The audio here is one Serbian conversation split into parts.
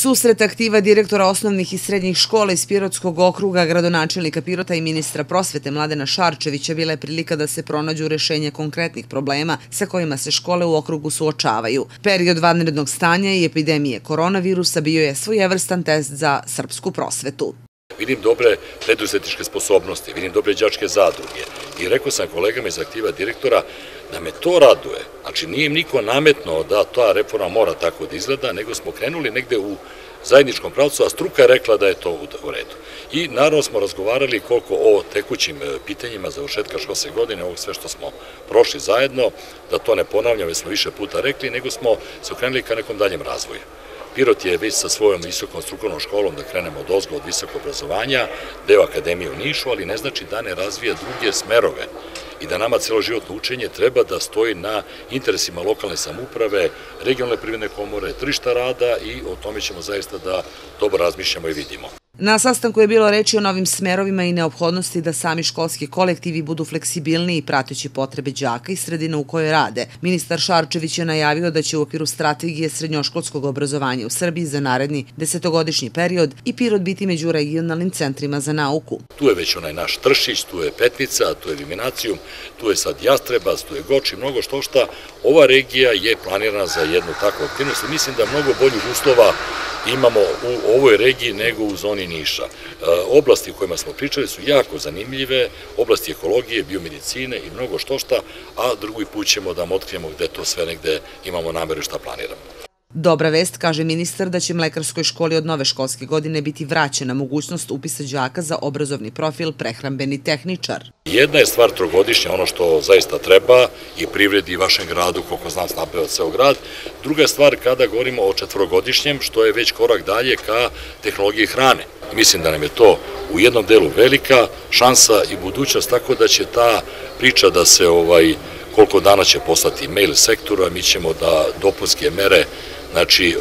Susret aktiva direktora osnovnih i srednjih škola iz Pirotskog okruga, gradonačelnika Pirota i ministra prosvete Mladena Šarčevića bila je prilika da se pronađu rešenje konkretnih problema sa kojima se škole u okrugu suočavaju. Period vanrednog stanja i epidemije koronavirusa bio je svojevrstan test za srpsku prosvetu. Vidim dobre preduzetničke sposobnosti, vidim dobre đačke zadruge i rekao sam kolegama iz aktiva direktora da me to raduje. Znači nije im niko nametno da ta reforma mora tako da izgleda, nego smo krenuli negde u zajedničkom pravcu, a struka je rekla da je to u redu. I naravno smo razgovarali koliko o tekućim pitanjima završetka školske godine, ovog sve što smo prošli zajedno, da to ne ponavljam, već smo više puta rekli, nego smo se okrenuli ka nekom daljem razvoju. Pirot je već sa svojom visokom strukovnom školom, da krenemo od ozgo, od visokog obrazovanja, deo akademije u Nišu, ali ne znači da ne razvija druge smerove i da nama celoživotno učenje treba da stoji na interesima lokalne samouprave, regionalne privredne komore, tržišta rada i o tome ćemo zaista da dobro razmišljamo i vidimo. Na sastanku je bilo reči o novim smerovima i neophodnosti da sami školski kolektivi budu fleksibilniji prateći potrebe đaka i sredine u kojoj rade. Ministar Šarčević je najavio da će u okviru strategije srednjoškolskog obrazovanja u Srbiji za naredni 10-godišnji period i Pirot biti među regionalnim centrima za nauku. Tu je već onaj naš Tršić, tu je Petnica, tu je Viminacijum, tu je sad Jastrebac, tu je Goči, mnogo što šta. Ova regija je planirana za jednu takvu aktivnost i mislim da mnogo boljih uslova imamo u ovoj regiji nego u zoni Niša. Oblasti u kojima smo pričali su jako zanimljive, oblasti ekologije, biomedicine i mnogo što šta, a drugi put ćemo da vam otkrijemo gde to sve negde imamo nameru šta planiramo. Dobra vest, kaže ministar, da će Mlekarskoj školi od nove školske godine biti vraćena mogućnost upisa đaka za obrazovni profil prehrambeni tehničar. Jedna je stvar trogodišnja, ono što zaista treba i privredi i vašem gradu, koliko znam snabdeva ceo grad. Druga je stvar kada govorimo o četvorogodišnjem, što je već korak dalje ka tehnologiji hrane. Mislim da nam je to u jednom delu velika šansa i budućnost, tako da će ta priča da se koliko dana će poslati mail sektoru, a mi ćemo da dopunske mere, znači,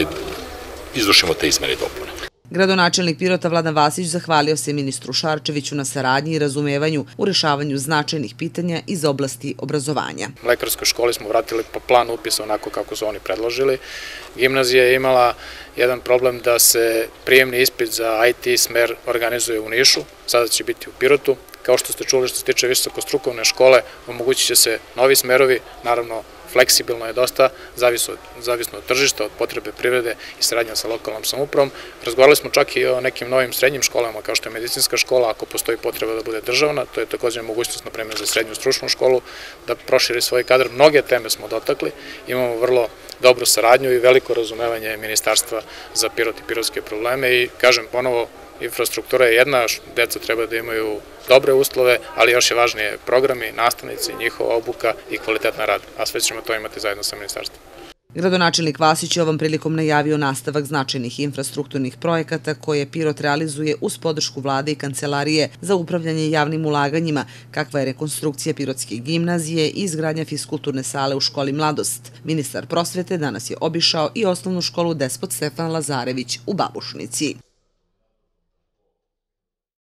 izvršimo te izmene i dopune. Gradonačelnik Pirota Vladan Vasić zahvalio se ministru Šarčeviću na saradnji i razumevanju u rešavanju značajnih pitanja iz oblasti obrazovanja. Mlekarskoj školi smo vratili po planu upisa onako kako su oni predložili. Gimnazija je imala jedan problem da se prijemni ispit za IT smer organizuje u Nišu, sada će biti u Pirotu. Kao što ste čuli, što se tiče visokostrukovne škole, omogućit će se novi smerovi, naravno fleksibilno je dosta, zavisno od tržišta, od potrebe privrede i saradnja sa lokalnom samoupravom. Razgovarali smo čak i o nekim novim srednjim školama, kao što je medicinska škola, ako postoji potreba da bude državna, to je također mogućnost, na primjer, za srednju stručnu školu, da proširi svoj kadar. Mnoge teme smo dotakli, imamo vrlo dobru saradnju i veliko razumevanje ministarstva za Pirot i pirotske probleme i, kažem ponovo, infrastruktura je jedna, deca treba da imaju dobre uslove, ali još je važnije programi, nastavnici, njihova obuka i kvalitetna rad, a sve ćemo to imati zajedno sa ministarstvom. Gradonačelnik Vasić je ovom prilikom najavio nastavak značajnih infrastrukturnih projekata koje Pirot realizuje uz podršku vlade i kancelarije za upravljanje javnim ulaganjima, kakva je rekonstrukcija Pirotske gimnazije i izgradnja fiskulturne sale u školi Mladost. Ministar prosvete danas je obišao i osnovnu školu Despot Stefan Lazarević u Babušnici.